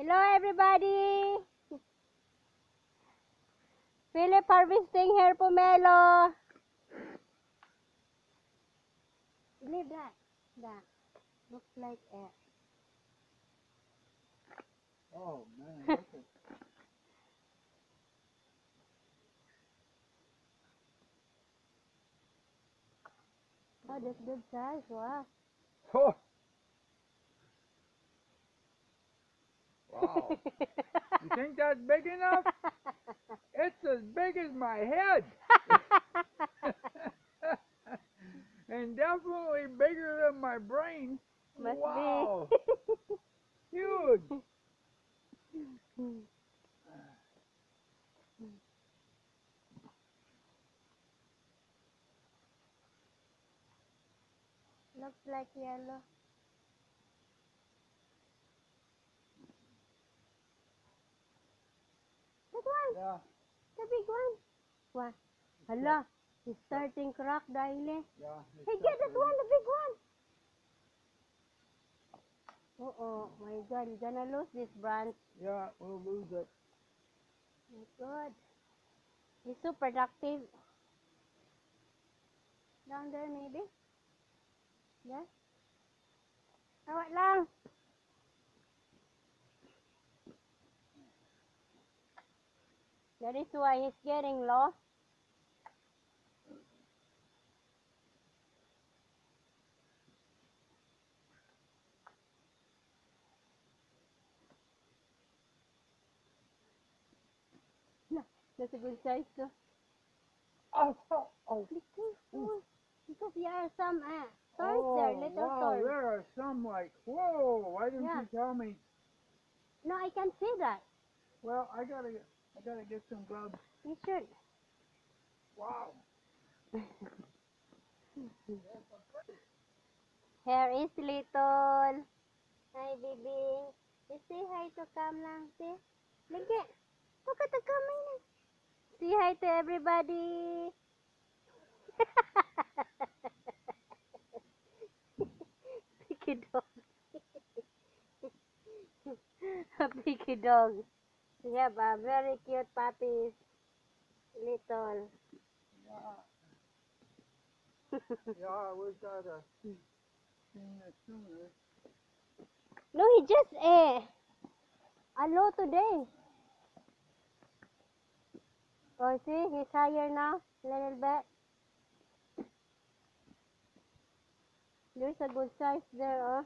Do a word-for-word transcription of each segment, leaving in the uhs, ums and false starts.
Hello everybody! Philip harvesting hair pomelo. Leave that. That looks like a. Oh man, look at Oh, that's good size. Wow. oh, wow. You think that's big enough? It's as big as my head. And definitely bigger than my brain. Must Wow. be. Huge. Looks like yellow. That one. Yeah. The big one. What? Hala. It's starting crack, Daile. Yeah. Hey, It's get that separating. one, the big one. Oh, oh my God, you're gonna lose this branch. Yeah, we'll lose it. My God. He's so productive. Down there, maybe? Yeah? Awat lang. That is why he's getting lost. No, that's a good size too. Oh, oh, oh. Be careful. Because there are some uh, thorns there, Oh, little wow, thorns. there are some like, whoa, why didn't Yeah. you tell me? No, I can see that. Well, I gotta, I gotta get some gloves. You should. Wow. Here is little. Hi, baby. You say hi to Cam lang. See? Lagi. Look at the camera. Say hi to everybody. Picky dog. A picky dog. We have a very cute puppies. Little. Yeah, yeah, I wish I'd have seen this sooner. No, he just eh. Hello today. Oh, see, he's higher now. Little bit. There's a good size there, oh.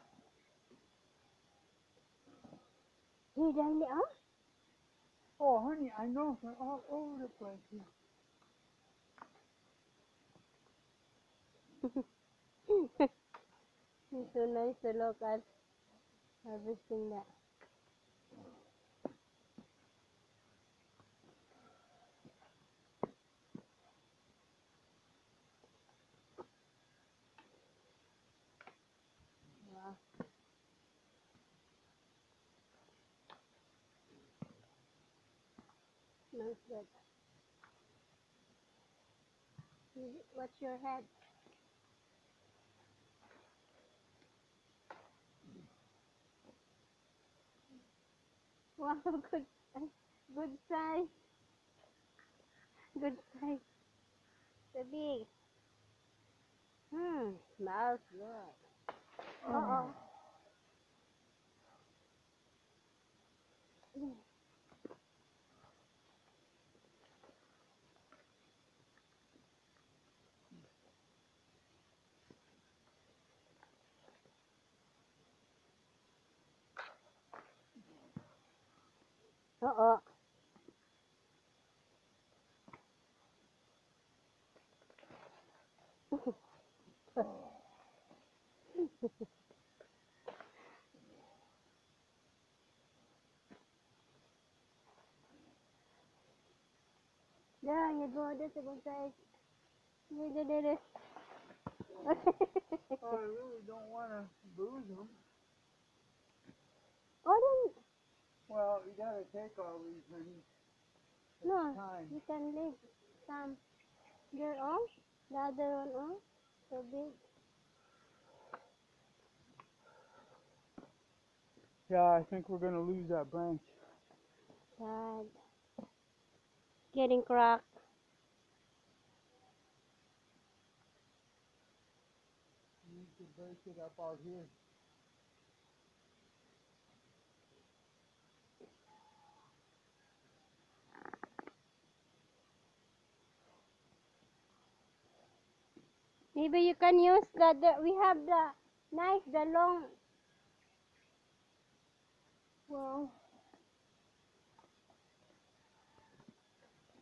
Hey, Daily, oh. Oh, honey, I know they're all over the place here. It's so nice to look at harvesting that. Wow. Nice good. What's your head? Wow, good size. Good size. Good size. The big. Hmm, smells good. Uh-oh. Uh-oh. There you go. That's a good size. You did it. Oh, I really don't want to lose them. Oh, Well, you gotta take all these, honey. then, no, Time. you can leave some. There, oh, the other one, oh, so big. Yeah, I think we're gonna lose that branch. Sad. Getting cracked. Need to break it up out here. Maybe you can use the, the we have the knife, the long. Well,